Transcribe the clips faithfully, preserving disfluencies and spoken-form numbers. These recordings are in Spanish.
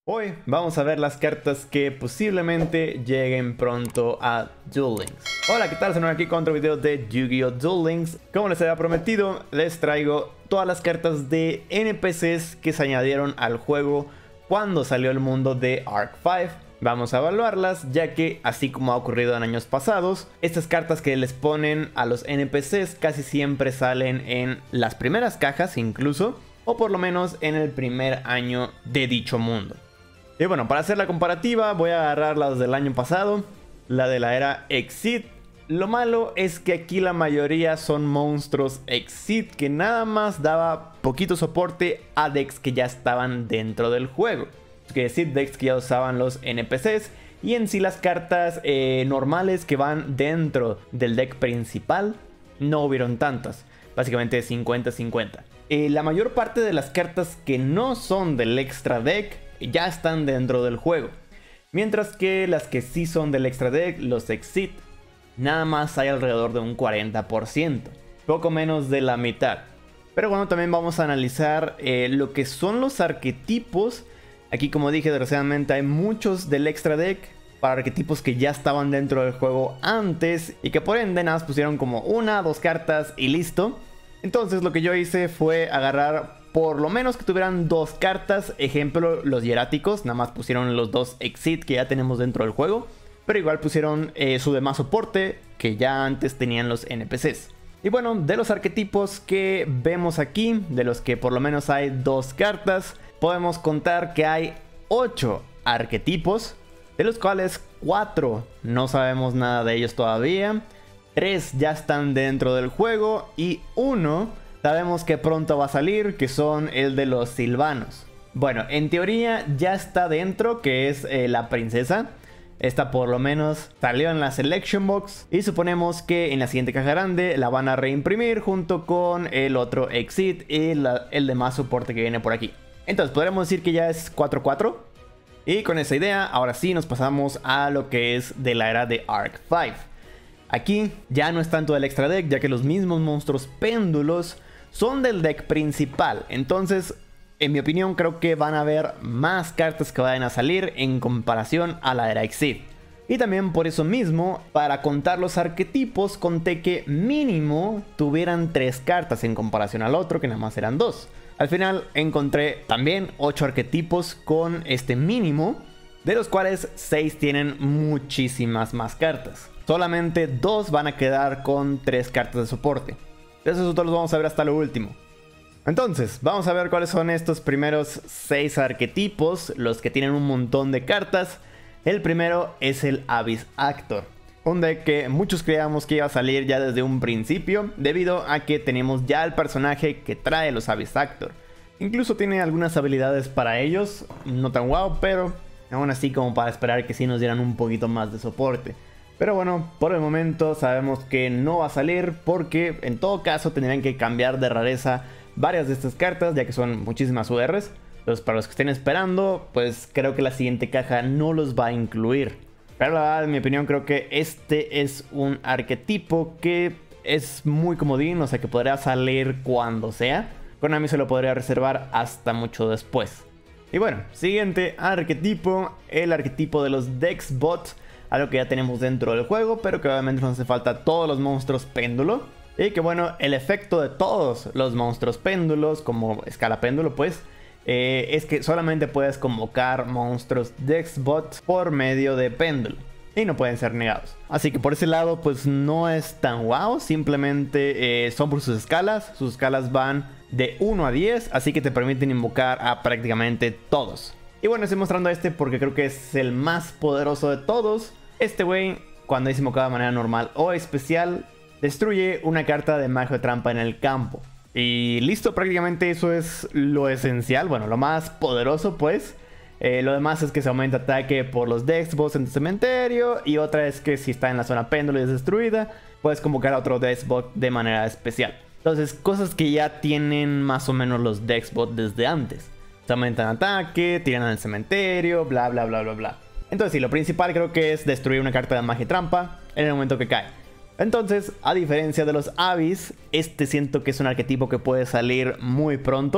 Hoy vamos a ver las cartas que posiblemente lleguen pronto a Duel Links. Hola, ¿qué tal? Soy aquí con otro video de Yu-Gi-Oh! Duel Links. Como les había prometido, les traigo todas las cartas de N P Cs que se añadieron al juego cuando salió el mundo de Arc cinco. Vamos a evaluarlas, ya que así como ha ocurrido en años pasados, estas cartas que les ponen a los N P Cs casi siempre salen en las primeras cajas incluso, o por lo menos en el primer año de dicho mundo. Y bueno, para hacer la comparativa voy a agarrar las del año pasado, la de la era Exit. Lo malo es que aquí la mayoría son monstruos Exit que nada más daba poquito soporte a decks que ya estaban dentro del juego. Es decir, decks que ya usaban los N P Cs y en sí las cartas eh, normales que van dentro del deck principal no hubieron tantas. Básicamente cincuenta cincuenta. Eh, la mayor parte de las cartas que no son del extra deck ya están dentro del juego, mientras que las que sí son del extra deck, los Exit, nada más hay alrededor de un cuarenta por ciento, poco menos de la mitad. Pero bueno, también vamos a analizar eh, lo que son los arquetipos. Aquí, como dije, desgraciadamente hay muchos del extra deck para arquetipos que ya estaban dentro del juego antes y que por ende nada más pusieron como una, dos cartas y listo. Entonces lo que yo hice fue agarrar por lo menos que tuvieran dos cartas. Ejemplo, los hieráticos, nada más pusieron los dos Exit que ya tenemos dentro del juego, pero igual pusieron eh, su demás soporte que ya antes tenían los N P Cs. Y bueno, de los arquetipos que vemos aquí, de los que por lo menos hay dos cartas, podemos contar que hay ocho arquetipos, de los cuales cuatro no sabemos nada de ellos todavía, tres ya están dentro del juego y uno sabemos que pronto va a salir, que son el de los Sylvanos. Bueno, en teoría ya está dentro, que es eh, la princesa. Esta por lo menos salió en la Selection Box y suponemos que en la siguiente caja grande la van a reimprimir junto con el otro Exit y la, el demás soporte que viene por aquí. Entonces podremos decir que ya es cuatro cuatro. Y con esa idea, ahora sí nos pasamos a lo que es de la era de Arc cinco. Aquí ya no es tanto del extra deck, ya que los mismos monstruos péndulos son del deck principal. Entonces, en mi opinión, creo que van a haber más cartas que vayan a salir en comparación a la era Exit. Y también por eso mismo, para contar los arquetipos, conté que mínimo tuvieran tres cartas en comparación al otro, que nada más eran dos. Al final encontré también ocho arquetipos con este mínimo, de los cuales seis tienen muchísimas más cartas. Solamente dos van a quedar con tres cartas de soporte. Esos otros los vamos a ver hasta lo último. Entonces, vamos a ver cuáles son estos primeros seis arquetipos, los que tienen un montón de cartas. El primero es el Abyss Actor, un deck que muchos creíamos que iba a salir ya desde un principio, debido a que tenemos ya el personaje que trae los Abyss Actor. Incluso tiene algunas habilidades para ellos, no tan guau, pero aún así como para esperar que sí nos dieran un poquito más de soporte. Pero bueno, por el momento sabemos que no va a salir porque en todo caso tendrían que cambiar de rareza varias de estas cartas, ya que son muchísimas U Rs. Entonces para los que estén esperando, pues creo que la siguiente caja no los va a incluir. Pero la verdad, en mi opinión, creo que este es un arquetipo que es muy comodín, o sea que podría salir cuando sea. Konami se lo podría reservar hasta mucho después. Y bueno, siguiente arquetipo, el arquetipo de los Dexbot. Algo que ya tenemos dentro del juego, pero que obviamente nos hace falta todos los monstruos péndulo. Y que bueno, el efecto de todos los monstruos péndulos, como escala péndulo pues, eh, es que solamente puedes convocar monstruos Dexbot por medio de péndulo. Y no pueden ser negados. Así que por ese lado pues no es tan wow, simplemente eh, son por sus escalas. Sus escalas van de uno a diez, así que te permiten invocar a prácticamente todos. Y bueno, estoy mostrando este porque creo que es el más poderoso de todos. Este güey, cuando es invocado de manera normal o especial, destruye una carta de magia de trampa en el campo. Y listo, prácticamente eso es lo esencial, bueno, lo más poderoso pues. Eh, lo demás es que se aumenta ataque por los Dexbots en tu cementerio. Y otra es que si está en la zona péndulo y es destruida, puedes convocar a otro Dexbot de manera especial. Entonces, cosas que ya tienen más o menos los Dexbot desde antes. Se aumentan ataque, tiran al cementerio, bla bla bla bla bla. Entonces sí, lo principal creo que es destruir una carta de magia y trampa en el momento que cae. Entonces, a diferencia de los Abyss, este siento que es un arquetipo que puede salir muy pronto.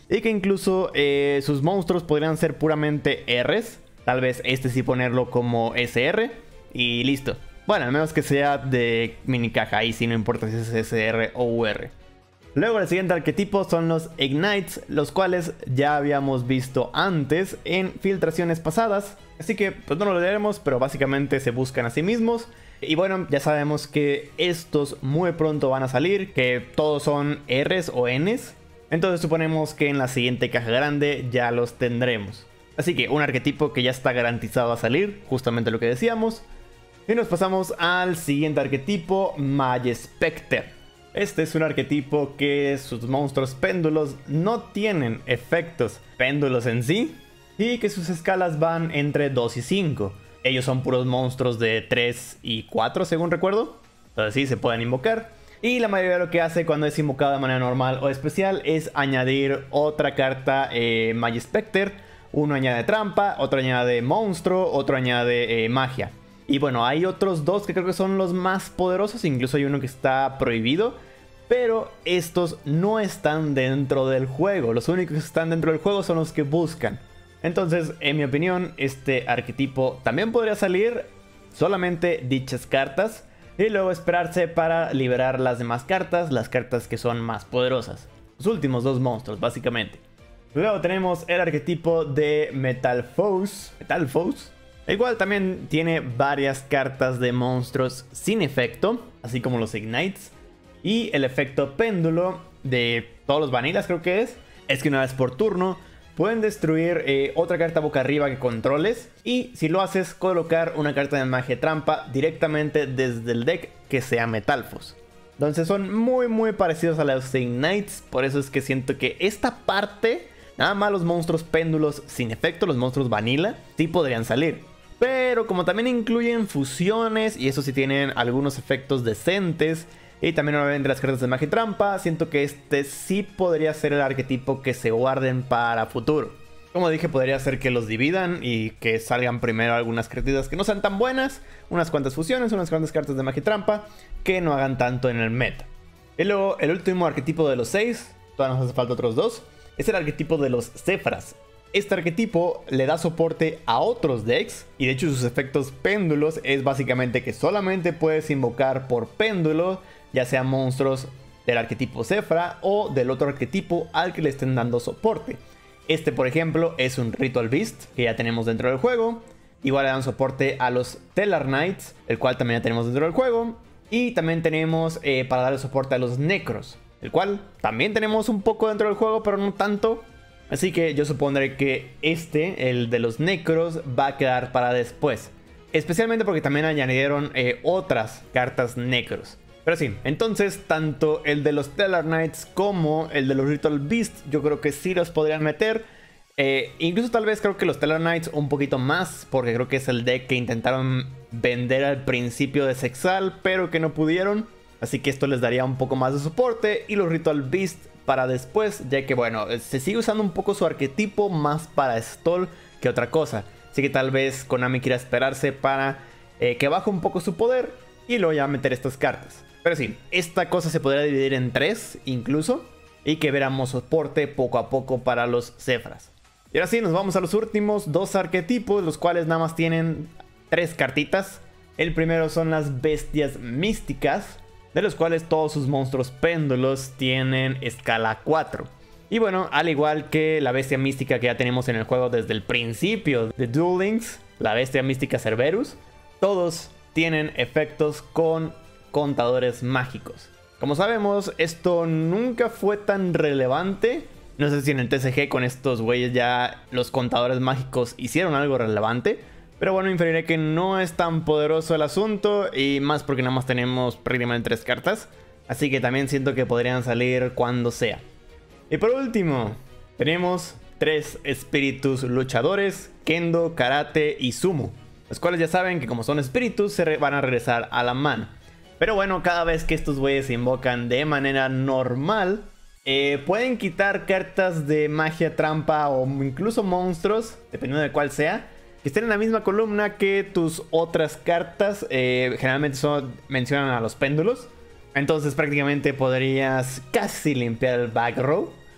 y que incluso eh, sus monstruos podrían ser puramente Rs. Tal vez este sí ponerlo como S R y listo. Bueno, al menos que sea de mini caja, ahí sí no importa si es S R o U R. Luego el siguiente arquetipo son los Ignites, los cuales ya habíamos visto antes en filtraciones pasadas. Así que pues no lo leeremos, pero básicamente se buscan a sí mismos. Y bueno, ya sabemos que estos muy pronto van a salir, que todos son Rs o Ns. Entonces suponemos que en la siguiente caja grande ya los tendremos. Así que un arquetipo que ya está garantizado a salir, justamente lo que decíamos. Y nos pasamos al siguiente arquetipo, Majespecter. Este es un arquetipo que sus monstruos péndulos no tienen efectos péndulos en sí, y que sus escalas van entre dos y cinco. Ellos son puros monstruos de tres y cuatro según recuerdo, entonces sí se pueden invocar. Y la mayoría de lo que hace cuando es invocado de manera normal o especial es añadir otra carta eh, Majespecter. Uno añade trampa, otro añade monstruo, otro añade eh, magia. Y bueno, hay otros dos que creo que son los más poderosos, incluso hay uno que está prohibido, pero estos no están dentro del juego. Los únicos que están dentro del juego son los que buscan. Entonces, en mi opinión, este arquetipo también podría salir solamente dichas cartas y luego esperarse para liberar las demás cartas, las cartas que son más poderosas. Los últimos dos monstruos, básicamente. Luego tenemos el arquetipo de Metalfoes. Metalfoes. El cual también tiene varias cartas de monstruos sin efecto, así como los Ignites. Y el efecto péndulo de todos los vanilas creo que es, es que una vez por turno pueden destruir eh, otra carta boca arriba que controles. Y si lo haces, colocar una carta de magia trampa directamente desde el deck que sea Metalfoes. Entonces son muy muy parecidos a los Ignites, por eso es que siento que esta parte, nada más los monstruos péndulos sin efecto, los monstruos vanilla, sí podrían salir. Pero como también incluyen fusiones y eso sí tienen algunos efectos decentes, y también obviamente las cartas de magia y trampa, siento que este sí podría ser el arquetipo que se guarden para futuro. Como dije, podría ser que los dividan y que salgan primero algunas cartitas que no sean tan buenas, unas cuantas fusiones, unas cuantas cartas de magia y trampa que no hagan tanto en el meta. Y luego el último arquetipo de los seis, todavía nos hace falta otros dos, es el arquetipo de los Zefras. Este arquetipo le da soporte a otros decks y de hecho sus efectos péndulos es básicamente que solamente puedes invocar por péndulo, ya sea monstruos del arquetipo Zefra o del otro arquetipo al que le estén dando soporte. Este por ejemplo es un Ritual Beast que ya tenemos dentro del juego. Igual le dan soporte a los Tellar Knights, el cual también ya tenemos dentro del juego. Y también tenemos eh, para darle soporte a los Necros, el cual también tenemos un poco dentro del juego pero no tanto. Así que yo supondré que este, el de los Necros, va a quedar para después. Especialmente porque también añadieron eh, otras cartas Necros. Pero sí, entonces tanto el de los Tellar Knights como el de los Ritual Beasts yo creo que sí los podrían meter. Eh, incluso tal vez creo que los Tellar Knights un poquito más, porque creo que es el deck que intentaron vender al principio de Zexal, pero que no pudieron. Así que esto les daría un poco más de soporte. Y los Ritual Beasts para después, ya que bueno, se sigue usando un poco su arquetipo más para stall que otra cosa. Así que tal vez Konami quiera esperarse para eh, que baje un poco su poder y luego ya meter estas cartas. Pero sí, esta cosa se podría dividir en tres incluso, y que veramos soporte poco a poco para los Zefras. Y ahora sí, nos vamos a los últimos dos arquetipos, los cuales nada más tienen tres cartitas. El primero son las bestias místicas, de los cuales todos sus monstruos péndulos tienen escala cuatro. Y bueno, al igual que la bestia mística que ya tenemos en el juego desde el principio de Duel Links, la bestia mística Cerberus, todos tienen efectos con contadores mágicos. Como sabemos, esto nunca fue tan relevante. No sé si en el T C G con estos güeyes ya los contadores mágicos hicieron algo relevante. Pero bueno, inferiré que no es tan poderoso el asunto. Y más porque nada más tenemos prácticamente tres cartas. Así que también siento que podrían salir cuando sea. Y por último, tenemos tres espíritus luchadores: Kendo, Karate y Sumo. Los cuales ya saben que como son espíritus se van a regresar a la mano. Pero bueno, cada vez que estos güeyes se invocan de manera normal, eh, pueden quitar cartas de magia, trampa o incluso monstruos, dependiendo de cuál sea, que estén en la misma columna que tus otras cartas. Eh, generalmente son, mencionan a los péndulos. Entonces prácticamente podrías casi limpiar el back row.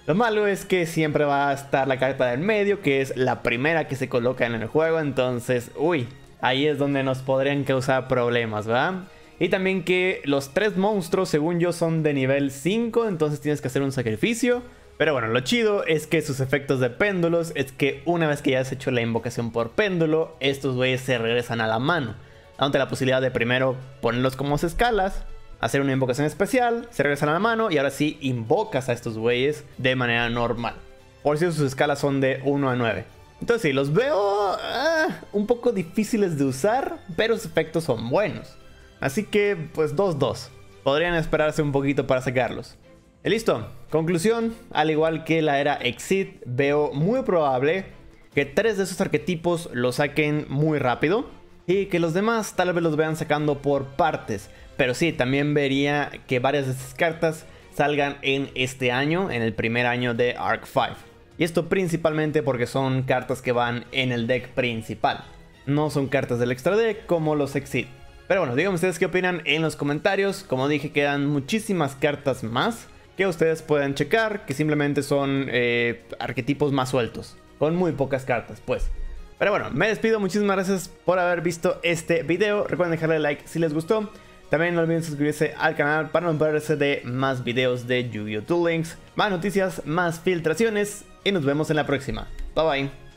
Lo malo es que siempre va a estar la carta del medio, que es la primera que se coloca en el juego. Entonces, uy, ahí es donde nos podrían causar problemas, ¿verdad? Y también que los tres monstruos, según yo, son de nivel cinco. Entonces tienes que hacer un sacrificio. Pero bueno, lo chido es que sus efectos de péndulos es que una vez que ya has hecho la invocación por péndulo, estos güeyes se regresan a la mano, dándote la posibilidad de primero ponerlos como escalas, hacer una invocación especial, se regresan a la mano y ahora sí invocas a estos güeyes de manera normal. Por si sus escalas son de uno a nueve. Entonces sí, los veo uh, un poco difíciles de usar, pero sus efectos son buenos. Así que pues dos dos. Podrían esperarse un poquito para sacarlos. Y listo, conclusión, al igual que la era Exceed, veo muy probable que tres de esos arquetipos los saquen muy rápido y que los demás tal vez los vean sacando por partes. Pero sí, también vería que varias de esas cartas salgan en este año, en el primer año de Arc cinco. Y esto principalmente porque son cartas que van en el deck principal, no son cartas del extra deck como los Exceed. Pero bueno, díganme ustedes qué opinan en los comentarios. Como dije, quedan muchísimas cartas más que ustedes pueden checar, que simplemente son eh, arquetipos más sueltos, con muy pocas cartas pues. Pero bueno, me despido, muchísimas gracias por haber visto este video. Recuerden dejarle like si les gustó. También no olviden suscribirse al canal para no perderse de más videos de Yu-Gi-Oh! Duel Links, más noticias, más filtraciones y nos vemos en la próxima. Bye bye.